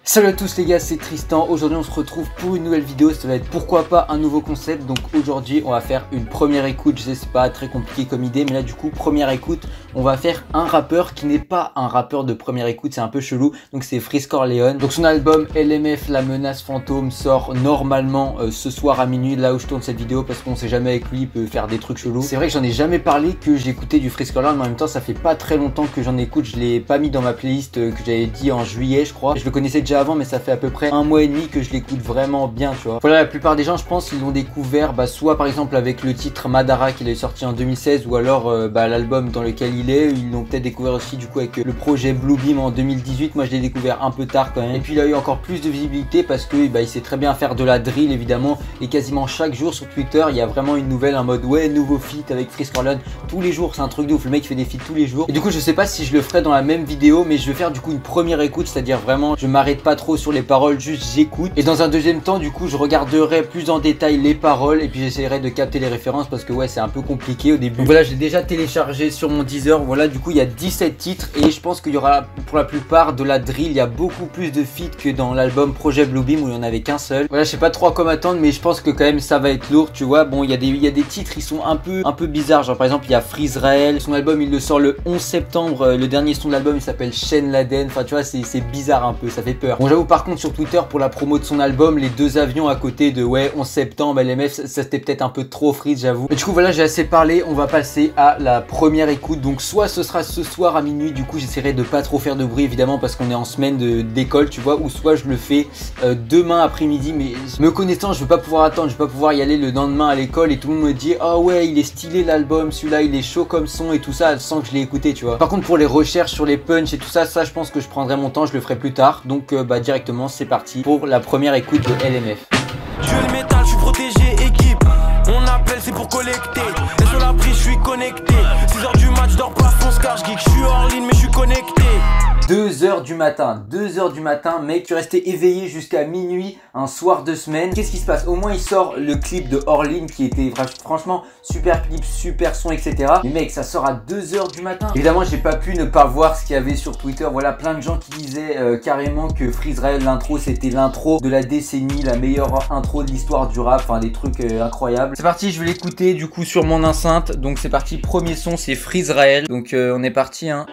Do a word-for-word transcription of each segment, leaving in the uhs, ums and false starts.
Salut à tous les gars, c'est Tristan. Aujourd'hui on se retrouve pour une nouvelle vidéo. Ça va être pourquoi pas un nouveau concept. Donc aujourd'hui on va faire une première écoute. Je sais c'est pas très compliqué comme idée, mais là du coup première écoute, on va faire un rappeur qui n'est pas un rappeur de première écoute. C'est un peu chelou. Donc c'est Freeze Corleone. Donc son album L M F La Menace Fantôme sort normalement euh, ce soir à minuit, là où je tourne cette vidéo, parce qu'on sait jamais avec lui, il peut faire des trucs chelous. C'est vrai que j'en ai jamais parlé, que j'écoutais du Freeze Corleone, mais en même temps ça fait pas très longtemps que j'en écoute. Je l'ai pas mis dans ma playlist euh, que j'avais dit en juillet je crois. Je le connaissais déjà avant, mais ça fait à peu près un mois et demi que je l'écoute vraiment bien, tu vois. Voilà, la plupart des gens je pense ils l'ont découvert bah, soit par exemple avec le titre Madara qu'il est sorti en deux mille seize, ou alors euh, bah, l'album dans lequel il est. Ils l'ont peut-être découvert aussi du coup avec le projet Bluebeam en deux mille dix-huit. Moi je l'ai découvert un peu tard quand même, et puis il a eu encore plus de visibilité parce que bah, il sait très bien faire de la drill évidemment, et quasiment chaque jour sur Twitter il y a vraiment une nouvelle en mode ouais nouveau feat avec Freeze Corleone. Tous les jours, c'est un truc de ouf, le mec fait des feats tous les jours. Et du coup je sais pas si je le ferai dans la même vidéo, mais je vais faire du coup une première écoute, c'est à dire vraiment je m'arrête pas trop sur les paroles, juste j'écoute. Et dans un deuxième temps du coup je regarderai plus en détail les paroles, et puis j'essaierai de capter les références parce que ouais c'est un peu compliqué au début. Donc voilà, j'ai déjà téléchargé sur mon Deezer. Voilà, du coup il y a dix-sept titres, et je pense qu'il y aura pour la plupart de la drill. Il y a beaucoup plus de feats que dans l'album Projet Bluebeam où il n'y en avait qu'un seul. Voilà, je sais pas trop à quoi m'attendre, mais je pense que quand même ça va être lourd, tu vois. Bon, il y a des, il y a des titres ils sont un peu, un peu bizarres, genre par exemple il y a Freezrael, son album il le sort le onze septembre, le dernier son de l'album il s'appelle Shen Laden. Enfin tu vois, c'est bizarre un peu, ça fait peur. Bon, j'avoue par contre sur Twitter pour la promo de son album, les deux avions à côté de ouais onze septembre, L M F, ça, ça c'était peut-être un peu trop Freeze, j'avoue. Mais du coup voilà, j'ai assez parlé, on va passer à la première écoute. Donc soit ce sera ce soir à minuit, du coup j'essaierai de pas trop faire de bruit évidemment parce qu'on est en semaine d'école, tu vois, ou soit je le fais euh, demain après-midi. Mais me connaissant, je vais pas pouvoir attendre, je vais pas pouvoir y aller le lendemain à l'école et tout le monde me dit ah oh ouais il est stylé l'album, celui-là il est chaud comme son et tout ça, sans que je l'ai écouté, tu vois. Par contre pour les recherches sur les punchs et tout ça, ça je pense que je prendrai mon temps, je le ferai plus tard. Donc euh, bah directement c'est parti pour la première écoute de L M F. Je veux le métal, je suis protégé, équipe. On appelle, c'est pour collecter. Et sur la prise, je suis connecté. six heures du match, je dors pas, fonce car je geek. Je suis hors ligne, mais je suis connecté. deux heures du matin, deux heures du matin, mec, tu restais éveillé jusqu'à minuit un soir de semaine. Qu'est-ce qui se passe? Au moins il sort le clip de Orline qui était franchement super clip, super son, et cetera. Mais mec, ça sort à deux heures du matin. Évidemment, j'ai pas pu ne pas voir ce qu'il y avait sur Twitter. Voilà, plein de gens qui disaient euh, carrément que Freezrael, l'intro, c'était l'intro de la décennie, la meilleure intro de l'histoire du rap, enfin des trucs euh, incroyables. C'est parti, je vais l'écouter du coup sur mon enceinte. Donc c'est parti, premier son, c'est Freezrael. Donc euh, on est parti, hein.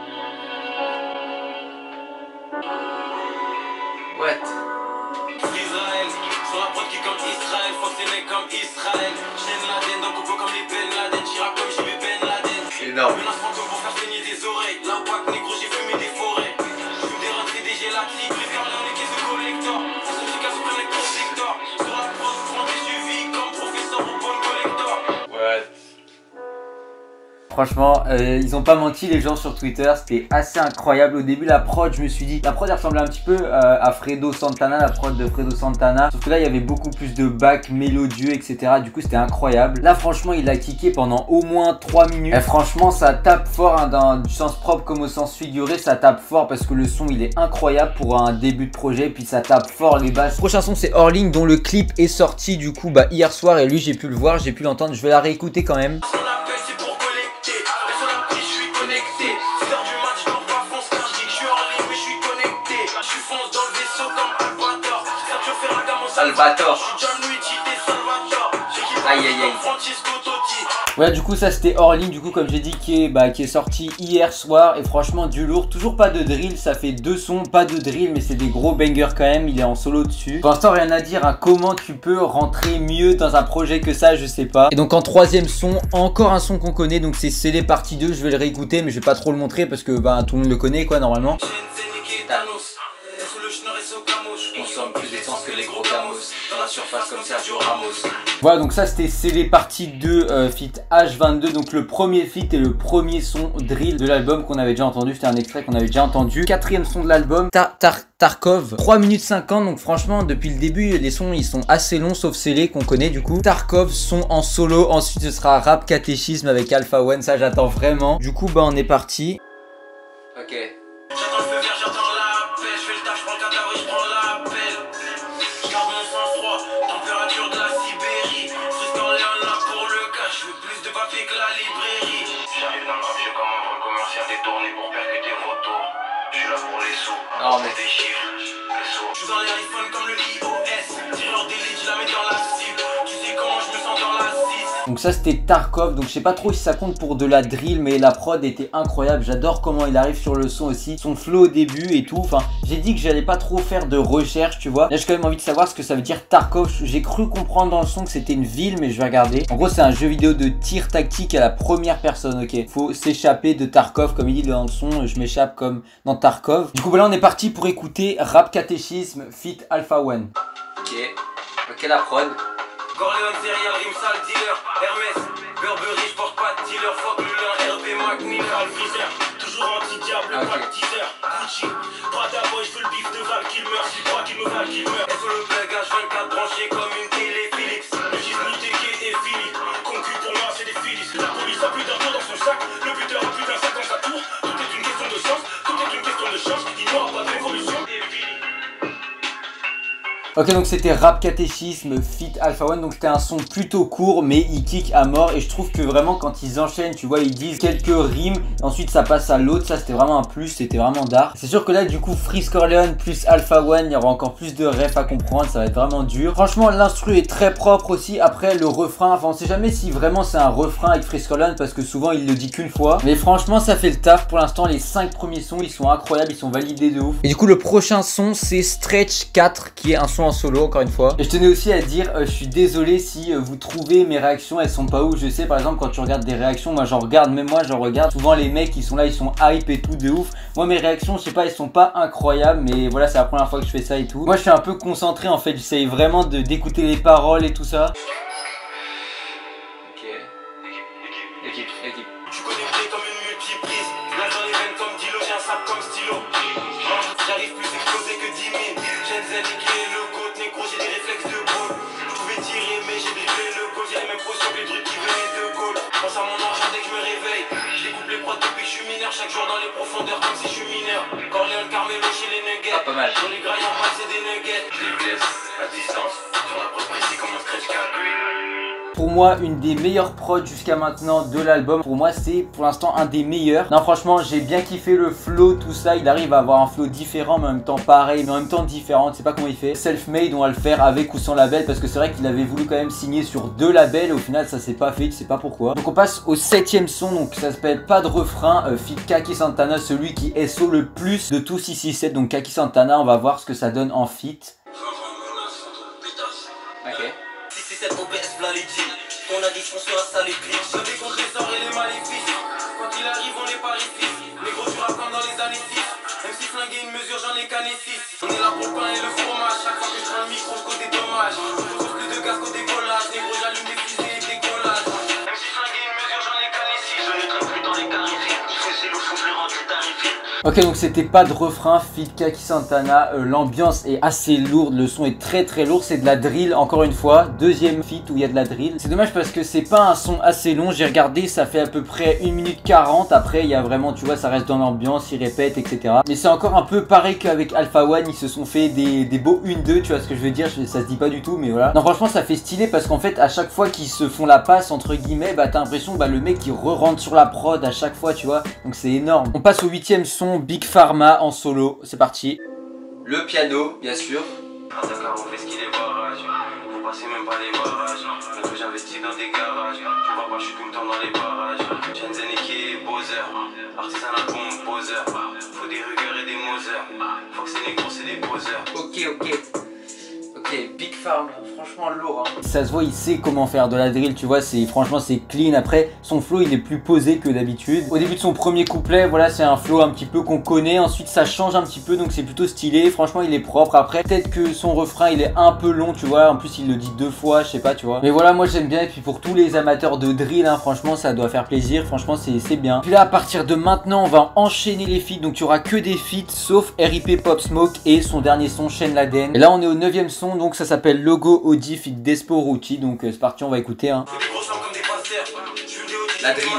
Énorme. Franchement, euh, ils ont pas menti les gens sur Twitter, c'était assez incroyable. Au début, la prod, je me suis dit, la prod elle ressemblait un petit peu euh, à Fredo Santana, la prod de Fredo Santana. Sauf que là, il y avait beaucoup plus de bacs mélodieux, et cetera. Du coup, c'était incroyable. Là, franchement, il a kické pendant au moins trois minutes. Et franchement, ça tape fort, hein, dans du sens propre comme au sens figuré. Ça tape fort parce que le son, il est incroyable pour un début de projet. Puis ça tape fort les basses. Le prochain son, c'est Orline, dont le clip est sorti du coup bah, hier soir. Et lui, j'ai pu le voir, j'ai pu l'entendre. Je vais la réécouter quand même. Salvatore. Aïe aïe aïe. Ouais, du coup ça c'était Orline, du coup comme j'ai dit, qui est, bah, qui est sorti hier soir. Et franchement du lourd, toujours pas de drill. Ça fait deux sons, pas de drill, mais c'est des gros bangers quand même. Il est en solo dessus. Pour l'instant rien à dire, hein. Comment tu peux rentrer mieux dans un projet que ça, je sais pas. Et donc en troisième son, encore un son qu'on connaît. Donc c'est Scellé partie deux, je vais le réécouter, mais je vais pas trop le montrer parce que bah, tout le monde le connaît quoi normalement. Je consomme plus d'essence que les gros camos. Dans la surface comme Sergio Ramos. Voilà, donc ça c'était Scellé partie deux euh, feat H vingt-deux. Donc le premier feat et le premier son drill de l'album qu'on avait déjà entendu. C'était un extrait qu'on avait déjà entendu. Quatrième son de l'album, Tar Tar Tarkov, trois minutes cinquante. Donc franchement depuis le début les sons ils sont assez longs, sauf Scellé qu'on connaît du coup. Tarkov son en solo. Ensuite ce sera Rap Catéchisme avec Alpha One. Ça j'attends vraiment. Du coup bah on est parti. Ok. J'attends le feu vert, j'attends la paix. Je fais le taf, je prends le cadavre et je prends l'appel. Je garde mon sang-froid, température de la Sibérie. Freeze Corleone là pour le cash. Je veux plus de papier que la librairie. J'arrive dans le rap, j'ai comme un vrai commercial détourné pour percuter vos tours. Je suis là pour les sous, Non mais des chiffres, les sous. Je suis dans les iPhones comme le iOS. Tireur d'élite, je la mets dans la cible. Tu sais comment je me sens dans la six. Donc ça c'était Tarkov, donc je sais pas trop si ça compte pour de la drill, mais la prod était incroyable. J'adore comment il arrive sur le son aussi, son flow au début et tout. Enfin, j'ai dit que j'allais pas trop faire de recherche, tu vois. Là j'ai quand même envie de savoir ce que ça veut dire Tarkov. J'ai cru comprendre dans le son que c'était une ville, mais je vais regarder. En gros c'est un jeu vidéo de tir tactique à la première personne, ok. Faut s'échapper de Tarkov, comme il dit dans le son, je m'échappe comme dans Tarkov. Du coup bah là on est parti pour écouter Rap Catéchisme feat. Alpha One. Ok, ok la prod. Corleone, serial, rime sale, dealer, Hermès, Burberry, je porte pas de dealer, fuck le lien, R B, Mac, Miller, Freezer, toujours anti-diable, okay. Pas de teaser, Gucci, Prada boy, je veux le bif de Val qu'il meurt, si crois qu'il me Val qu'il meurt. S O le plug, H vingt-quatre branché comme une télé Philips, le gisme T K et Philippe, concu pour moi c'est des Philips. La police a plus d'un tour dans son sac, le buteur a plus d'un sac dans sa tour, tout est une question de chance, tout est une question de chance, il n'aura pas de révolution. Ok, donc c'était Rap Catéchisme feat. Alpha One, donc c'était un son plutôt court mais il kick à mort et je trouve que vraiment quand ils enchaînent, tu vois, ils disent quelques rimes, ensuite ça passe à l'autre, ça c'était vraiment un plus, c'était vraiment d'art. C'est sûr que là du coup Freeze Corleone plus Alpha One, il y aura encore plus de refs à comprendre, ça va être vraiment dur. Franchement l'instru est très propre aussi, après le refrain, enfin on sait jamais si vraiment c'est un refrain avec Freeze Corleone parce que souvent il le dit qu'une fois, mais franchement ça fait le taf. Pour l'instant les cinq premiers sons ils sont incroyables, ils sont validés de ouf. Et du coup le prochain son c'est Stretch quatre qui est un son en solo encore une fois. Et je tenais aussi à dire, euh, je suis désolé si euh, vous trouvez mes réactions elles sont pas ouf. Je sais par exemple quand tu regardes des réactions, moi j'en regarde, même moi j'en regarde. Souvent les mecs ils sont là, ils sont hype et tout de ouf. Moi mes réactions je sais pas, elles sont pas incroyables, mais voilà c'est la première fois que je fais ça et tout. Moi je suis un peu concentré en fait, j'essaye vraiment de d'écouter les paroles et tout ça. Ok. Équipe, équipe. Tu connais le comme une multiprise, là dans les veines comme Dilo, j'ai un sac comme stylo. J'arrive plus explosé que dix mille. Gen Z et le goat, négro, j'ai des réflexes de goal. Je pouvais tirer, mais j'ai dribblé le goal. J'ai les mêmes potions que les trucs qui venaient de goal. Pense à mon argent dès que je me réveille. Je découpe les prods depuis que je suis mineur. Chaque jour dans les profondeurs, comme si je suis mineur. Corleone, Carmelo chez les nuggets. Ah, pas mal. Sur les grailles en bas, c'est des nuggets. Je les blesse à distance. Sur la prod précis comme un stretch quatre. Pour moi, une des meilleures prods jusqu'à maintenant de l'album. Pour moi, c'est pour l'instant un des meilleurs. Non, franchement, j'ai bien kiffé le flow, tout ça. Il arrive à avoir un flow différent, mais en même temps pareil, mais en même temps différent. Je sais pas comment il fait. Self-made, on va le faire avec ou sans label, parce que c'est vrai qu'il avait voulu quand même signer sur deux labels. Au final, ça s'est pas fait. Je sais pas pourquoi. Donc, on passe au septième son. Donc, ça s'appelle Pas de refrain. Euh, feat. Kaki Santana, celui qui S O le plus de tous six six sept. Donc, Kaki Santana, on va voir ce que ça donne en feat. Ok. Cette O B S v'là les deals. Ton addiction sera sale et pire. Je vais contre les sorts et les maléfices. Quand il arrive on est pas les fils. Les gros tu rappes comme dans les années six. Même si flinguer une mesure j'en ai cané six. On est là pour le pain et le fromage. Chaque fois que je prends le micro je cause des dommages. Je cause plus de gaz qu'au décollage. Les gros j'allume des fusées et des collages. Même si flinguer une mesure j'en ai cané six. Je ne traîne plus dans les carrières. Je fais c'est le fou je les rends du tarifé. Ok, donc c'était Pas de refrain, feat. Kaki Santana. Euh, L'ambiance est assez lourde, le son est très très lourd. C'est de la drill encore une fois. Deuxième feat où il y a de la drill. C'est dommage parce que c'est pas un son assez long. J'ai regardé, ça fait à peu près une minute quarante. Après, il y a vraiment, tu vois, ça reste dans l'ambiance, il répète, et cetera. Mais c'est encore un peu pareil qu'avec Alpha One. Ils se sont fait des, des beaux un deux, tu vois ce que je veux dire. Ça se dit pas du tout, mais voilà. Non, franchement, ça fait stylé parce qu'en fait, à chaque fois qu'ils se font la passe, entre guillemets, bah t'as l'impression, bah le mec il re-rentre sur la prod à chaque fois, tu vois. Donc c'est énorme. On passe au huitième son, Big Pharma en solo. C'est parti. Le piano, bien sûr. À Dakar, on fait ski des barrages. Vous passez même pas les barrages. Bientôt j'investis dans des garages. Tu vois pas, je suis tout le temps dans les barrages. Shenzhen et Bowser. Artisanal bombe, Bowser. Faut des rugueurs et des Moser. Faut que c'est négro, c'est des poseurs. Ok, ok. Ok, Big Pharma, franchement lourd hein. Ça se voit, il sait comment faire de la drill, tu vois, c'est franchement c'est clean. Après, son flow il est plus posé que d'habitude. Au début de son premier couplet, voilà, c'est un flow un petit peu qu'on connaît. Ensuite ça change un petit peu, donc c'est plutôt stylé. Franchement il est propre. Après peut-être que son refrain il est un peu long, tu vois. En plus il le dit deux fois, je sais pas, tu vois. Mais voilà, moi j'aime bien. Et puis pour tous les amateurs de drill, hein, franchement ça doit faire plaisir. Franchement c'est bien. Puis là à partir de maintenant on va enchaîner les feats. Donc il y aura que des feats sauf R I P Pop Smoke et son dernier son Shen Laden. Et là on est au neuvième son. Donc ça s'appelle Logo Audi fit Despo Ruti. Donc euh, c'est parti, on va écouter hein. La drill.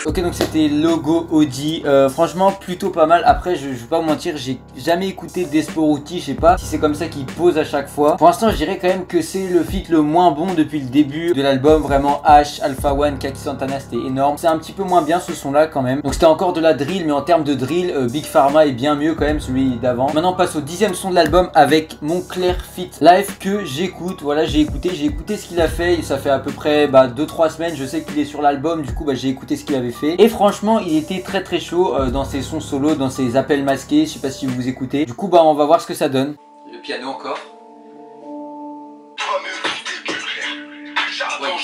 Ok, donc c'était Logo Audi, euh, franchement plutôt pas mal. Après je, je vais pas vous mentir, j'ai jamais écouté Desporuti, je sais pas si c'est comme ça qu'il pose à chaque fois. Pour l'instant je dirais quand même que c'est le feat le moins bon depuis le début de l'album. Vraiment H, Alpha One, Kaki Santana, c'était énorme. C'est un petit peu moins bien ce son là quand même. Donc c'était encore de la drill, mais en termes de drill, euh, Big Pharma est bien mieux quand même, celui d'avant. Maintenant on passe au dixième son de l'album avec Moncler feat Live que j'écoute. Voilà, j'ai écouté, j'ai écouté ce qu'il a fait. Ça fait à peu près bah, deux trois semaines, je sais qu'il est sur l'album, du coup bah, j'ai écouté ce qu'il avait fait. Et franchement il était très très chaud euh, dans ses sons solo, dans ses appels masqués. Je sais pas si vous écoutez. Du coup bah on va voir ce que ça donne. Le piano encore. Ouais.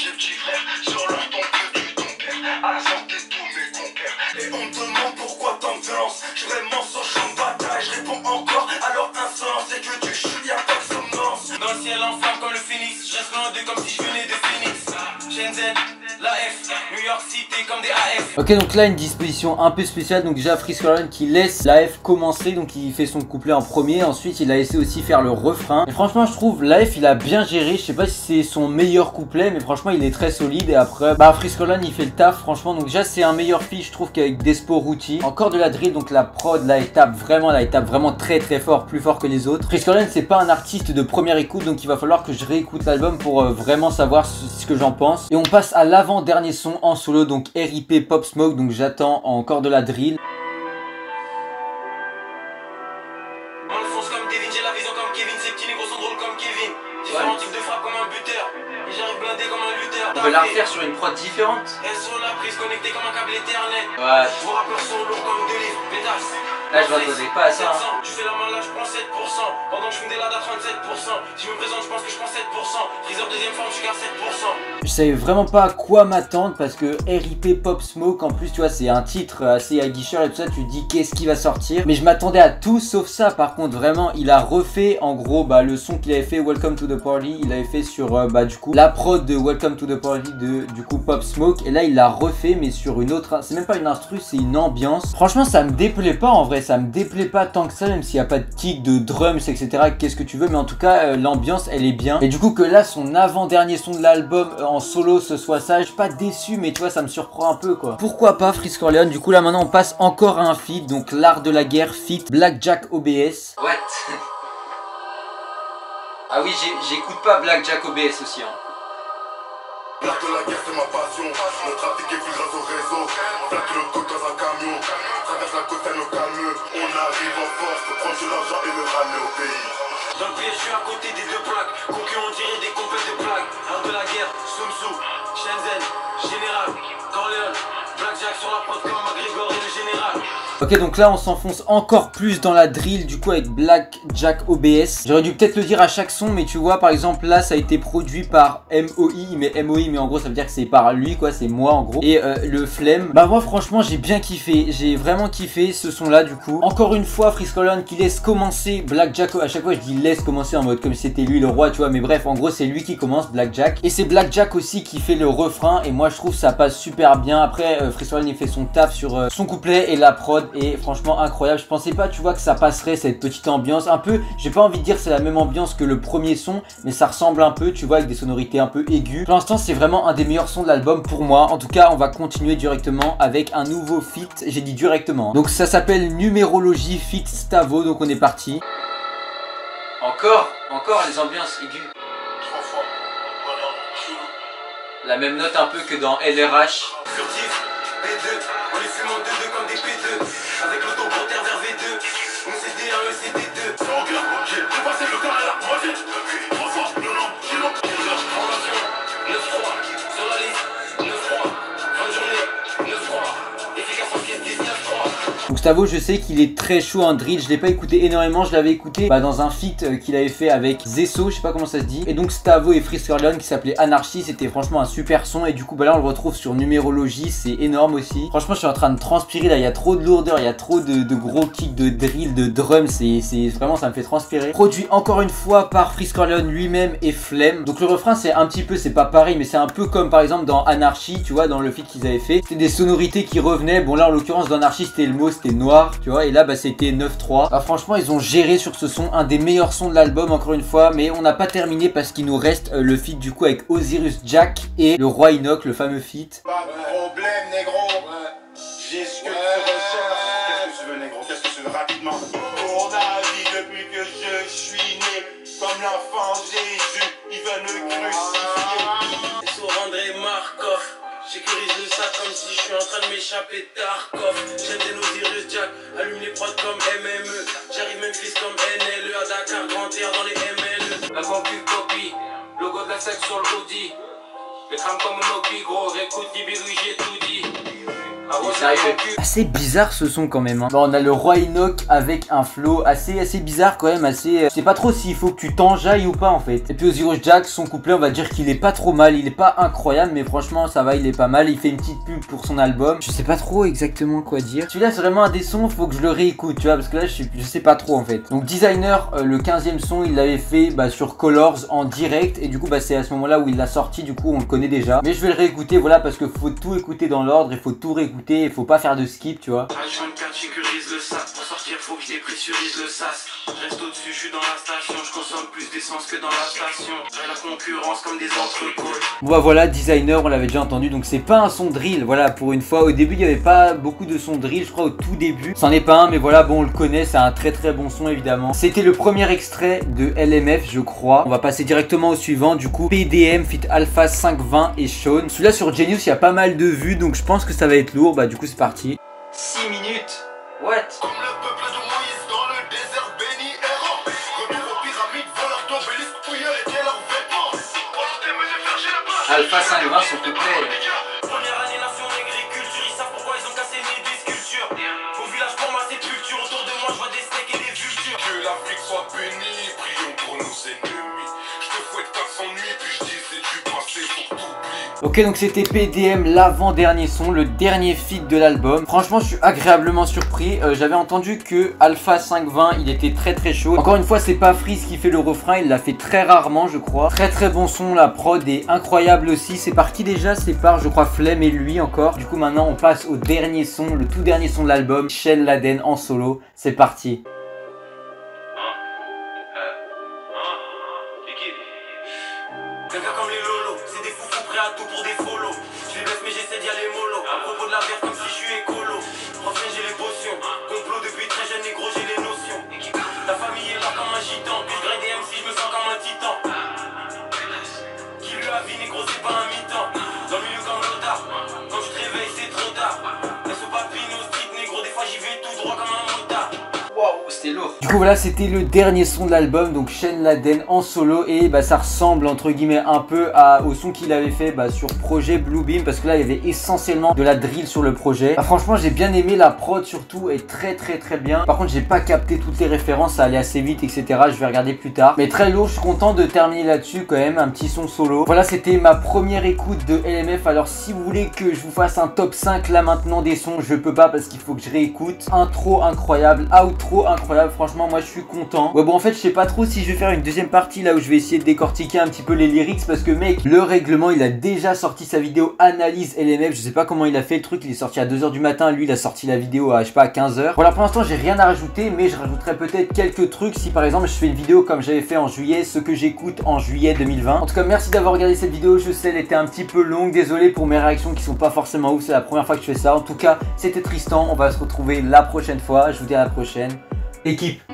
Ok, donc là une disposition un peu spéciale. Donc déjà Frisk Orleans qui laisse la F commencer, donc il fait son couplet en premier, ensuite il a laissé aussi faire le refrain. Et franchement je trouve la F il a bien géré. Je sais pas si c'est son meilleur couplet, mais franchement il est très solide. Et après bah Frisk Orleans il fait le taf franchement. Donc déjà c'est un meilleur feat je trouve qu'avec Desporuti. Encore de la drill, donc la prod là elle tape vraiment, là elle tape vraiment très très fort, plus fort que les autres. Frisk Orleans c'est pas un artiste de première écoute, donc il va falloir que je réécoute l'album pour euh, vraiment savoir ce, ce que j'en pense. Et on passe à l'avant dernier son en solo, donc R I P Pop Smoke. Donc j'attends encore de la drill. On veut la refaire sur une prod différente. Ouais. Là je m'attendais pas à ça. Hein. Tu fais la main là je prends sept pour cent. Pendant que je fume des lads à trente-sept pour cent. Si je me présente je pense que je prends sept pour cent. Freezer deuxième forme je garde sept pour cent. Je savais vraiment pas à quoi m'attendre parce que R I P Pop Smoke en plus tu vois c'est un titre assez aguicheur et tout ça. Tu te dis qu'est-ce qui va sortir. Mais je m'attendais à tout sauf ça. Par contre vraiment il a refait en gros bah, le son qu'il avait fait Welcome to the Party. Il avait fait sur euh, bah du coup la prod de Welcome to the Party de du coup Pop Smoke. Et là il l'a refait mais sur une autre. C'est même pas une instru, c'est une ambiance. Franchement ça me déplaît pas en vrai. Ça me déplaît pas tant que ça, même s'il n'y a pas de kick, de drums, et cetera. Qu'est-ce que tu veux, mais en tout cas, euh, l'ambiance, elle est bien. Et du coup, que là, son avant-dernier son de l'album euh, en solo, ce soit ça, je suis pas déçu, mais tu vois, ça me surprend un peu, quoi. Pourquoi pas Frisk Orleans? Du coup, là, maintenant, on passe encore à un feat, donc l'art de la guerre, feat Blackjack O B S. What? Ah oui, j'écoute pas Blackjack O B S aussi, hein. L'art de la guerre c'est ma passion. Mon trafic est plus grâce au réseau. Plaque le côte dans un camion. Traverse la côte à nos calmes. On arrive en force pour prendre de l'argent et le ramener au pays. Dans le piège je suis à côté des deux plaques. Concurrents on dirait des compètes de plaques. L'art de la guerre, Sun Tzu, Shenzhen, Général, Corleone, Blackjack sur la prod comme McGregor et le général. Ok, donc là on s'enfonce encore plus dans la drill du coup avec Blackjack O B S. J'aurais dû peut-être le dire à chaque son, mais tu vois par exemple là ça a été produit par M O I, mais M O I mais en gros ça veut dire que c'est par lui quoi, c'est moi en gros. Et euh, le Flemme, bah moi franchement j'ai bien kiffé, j'ai vraiment kiffé ce son là du coup. Encore une fois Frisk Orleans qui laisse commencer Blackjack, à chaque fois je dis laisse commencer en mode comme si c'était lui le roi tu vois, mais bref en gros c'est lui qui commence Blackjack. Et c'est Blackjack aussi qui fait le refrain et moi je trouve ça passe super bien. Après euh, Frisk Orleans il fait son taf sur euh, son couplet et la prod. Et franchement incroyable, je pensais pas tu vois que ça passerait cette petite ambiance un peu, j'ai pas envie de dire c'est la même ambiance que le premier son, mais ça ressemble un peu tu vois avec des sonorités un peu aiguës. Pour l'instant c'est vraiment un des meilleurs sons de l'album pour moi. En tout cas on va continuer directement avec un nouveau feat, j'ai dit directement, donc ça s'appelle Numérologie feat Stavo. Donc on est parti. Encore, encore les ambiances aiguës. Trois fois. La même note un peu que dans L R H. Furtif, B deux, on les fume en deux deux comme des P deux. Avec l'auto-brotaire vers V deux, on C D un, E C D deux. C'est au gars, j'ai dépassé le carré là, moi vite. Trois fois, non, non, sinon. Formation, neuf trois, sur la liste, neuf trois. Fin de journée, neuf trois. Efficace en pièce, dix-neuf trois. Donc Stavo je sais qu'il est très chaud en drill, je l'ai pas écouté énormément, je l'avais écouté bah, dans un feat euh, qu'il avait fait avec Zesso, je sais pas comment ça se dit. Et donc Stavo et Frisk Orleans qui s'appelait Anarchy, c'était franchement un super son. Et du coup bah là on le retrouve sur Numérologie, c'est énorme aussi. Franchement je suis en train de transpirer là, il y a trop de lourdeur, il y a trop de, de gros kicks, de drill, de drum, c'est vraiment ça me fait transpirer. Produit encore une fois par Frisk Orleans lui-même et Flemme. Donc le refrain c'est un petit peu, c'est pas pareil mais c'est un peu comme par exemple dans Anarchy, tu vois, dans le feat qu'ils avaient fait. C'était des sonorités qui revenaient, bon là en l'occurrence dans Anarchy c'était le mot, c'était noir, tu vois, et là bah c'était neuf trois. Bah, franchement ils ont géré sur ce son, un des meilleurs sons de l'album encore une fois. Mais on n'a pas terminé parce qu'il nous reste euh, le feat du coup avec Osiris Jack et le Roi Enoch, le fameux feat. Pas de problème négro. Ouais. que tu recherches? Qu'est-ce que tu veux, négro? Qu'est-ce que tu veux rapidement? Pour la vie depuis que je suis né, comme l'enfant Jésus, ils veulent me crucifier. C'est sur André Markov. J'sécurise le sac comme si je suis en train de m'échapper de Tarkov. J'aime des Nautilus Jack, allume les prods comme M M E. J'arrive même fils comme N L E à Dakar, grand air dans les M L E. La concu copie, logo de la sec sur le Audi. Les crânes comme un Opi, gros, écoute Nibiru, j'ai tout dit. Assez bizarre ce son quand même hein. Bon, on a le roi Enoch avec un flow assez assez bizarre quand même, assez... Je sais pas trop s'il faut que tu t'enjailles ou pas en fait. Et puis Osiris Jack, son couplet on va dire qu'il est pas trop mal. Il est pas incroyable mais franchement ça va, il est pas mal. Il fait une petite pub pour son album. Je sais pas trop exactement quoi dire. Celui-là c'est vraiment un des sons, faut que je le réécoute tu vois. Parce que là je sais, je sais pas trop en fait. Donc Designer, euh, le quinzième son il l'avait fait bah, sur Colors en direct. Et du coup bah, c'est à ce moment là où il l'a sorti. Du coup on le connaît déjà. Mais je vais le réécouter voilà, parce que faut tout écouter dans l'ordre. Il faut tout réécouter. Il faut pas faire de skip tu vois. H vingt-quatre, j'sécurise le sac. Pour sortir faut que je dépressurise le sas. Je reste au-dessus, je suis dans la station. Je consomme plus d'essence que dans la station. J'ai la concurrence comme des entrecôtes. Bon bah voilà, Designer on l'avait déjà entendu. Donc c'est pas un son drill. Voilà, pour une fois au début il y avait pas beaucoup de sons drill. Je crois au tout début. C'en est pas un mais voilà, bon on le connaît. C'est un très très bon son évidemment. C'était le premier extrait de L M F je crois. On va passer directement au suivant. Du coup P D M feat Alpha cinq vingt et Sean. Celui-là sur Genius il y a pas mal de vues. Donc je pense que ça va être lourd. Bah du coup c'est parti. six minutes. What? Comme le peuple de Moïse dans le désert béni errant. Retour aux pyramides, voleurs d'obélisques, fouilleurs étaient leurs vêtements. Alpha cinq vingt s'il te plaît. Première année nation d'agriculture, ils savent pourquoi ils ont cassé mes des sculptures. Au village pour ma sépulture, autour de moi je vois des steaks et des vultures. Que l'Afrique soit bénie, prions pour nos ennemis. Je te fouette quatre cents nuits, puis je dis c'est du passé, faut que t'oublies. Ok donc c'était P D M, l'avant-dernier son, le dernier feat de l'album. Franchement je suis agréablement surpris. euh, J'avais entendu que Alpha cinq vingt il était très très chaud. Encore une fois c'est pas Freeze qui fait le refrain, il l'a fait très rarement je crois. Très très bon son, la prod est incroyable aussi. C'est par qui déjà? C'est par je crois Flemme et lui encore. Du coup maintenant on passe au dernier son, le tout dernier son de l'album, Sean Laden en solo. C'est parti. Quelqu'un comme les lolos, c'est des foufous prêts à tout pour des follow. Je les baisse mais j'essaie d'y aller mollo. À propos de la verre comme si je suis écolo. Refrain j'ai les potions. Complot depuis très jeune négro j'ai les notions. La famille est là comme un gitan. Puis je grind des M C je me sens comme un titan. Qui lui a vie négro c'est pas un mi-temps. Dans le milieu comme l'otard. Quand je te réveille c'est trop tard. Laisse au papine au street négro. Des fois j'y vais tout droit comme un motard. Waouh c'était lourd. Du coup voilà c'était le dernier son de l'album, donc Sean Laden en solo. Et bah ça ressemble entre guillemets un peu à, au son qu'il avait fait bah, sur projet Bluebeam. Parce que là il y avait essentiellement de la drill sur le projet. Bah, franchement j'ai bien aimé, la prod surtout est très très très bien. Par contre j'ai pas capté toutes les références, ça allait assez vite etc. Je vais regarder plus tard. Mais très lourd, je suis content de terminer là-dessus quand même, un petit son solo. Voilà c'était ma première écoute de L M F. Alors si vous voulez que je vous fasse un top cinq là maintenant des sons, je peux pas parce qu'il faut que je réécoute. Intro incroyable, outro incroyable, franchement moi je suis content. Ouais bon en fait je sais pas trop si je vais faire une deuxième partie là où je vais essayer de décortiquer un petit peu les lyrics. Parce que mec, le règlement il a déjà sorti sa vidéo analyse L M F. Je sais pas comment il a fait le truc, il est sorti à deux heures du matin. Lui il a sorti la vidéo à je sais pas à quinze heures. Voilà pour l'instant j'ai rien à rajouter. Mais je rajouterai peut-être quelques trucs si par exemple je fais une vidéo comme j'avais fait en juillet, ce que j'écoute en juillet deux mille vingt. En tout cas merci d'avoir regardé cette vidéo. Je sais elle était un petit peu longue, désolé pour mes réactions qui sont pas forcément ouf. C'est la première fois que je fais ça. En tout cas c'était Tristan, on va se retrouver la prochaine fois. Je vous dis à la prochaine. Équipe.